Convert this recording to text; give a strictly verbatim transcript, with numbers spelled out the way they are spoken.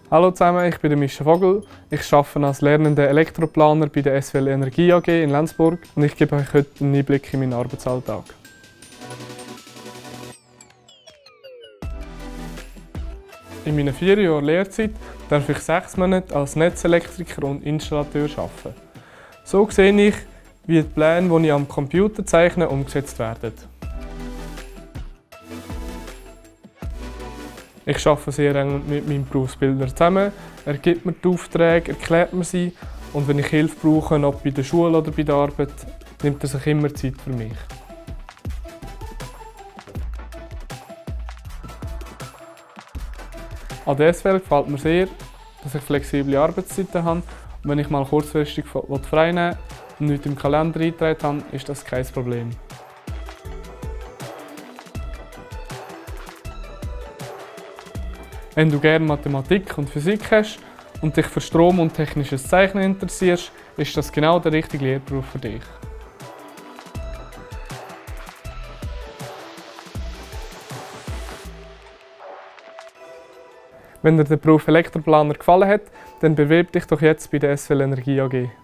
Hallo zusammen, ich bin der Mischa Vogel. Ich arbeite als lernender Elektroplaner bei der S W L Energie A G in Lenzburg und ich gebe euch heute einen Einblick in meinen Arbeitsalltag. In meinen vier Jahren Lehrzeit darf ich sechs Monate als Netzelektriker und Installateur arbeiten. So sehe ich, wie die Pläne, die ich am Computer zeichne, umgesetzt werden. Ich arbeite sehr eng mit meinem Berufsbildner zusammen. Er gibt mir die Aufträge, erklärt mir sie und wenn ich Hilfe brauche, ob bei der Schule oder bei der Arbeit, nimmt er sich immer Zeit für mich. An der S W L gefällt mir sehr, dass ich flexible Arbeitszeiten habe und wenn ich mal kurzfristig frei nehmen will und nichts im Kalender eingetragen habe, ist das kein Problem. Wenn du gerne Mathematik und Physik hast und dich für Strom und technisches Zeichnen interessierst, ist das genau der richtige Lehrberuf für dich. Wenn dir der Beruf Elektroplaner gefallen hat, dann bewirb dich doch jetzt bei der S W L Energie A G.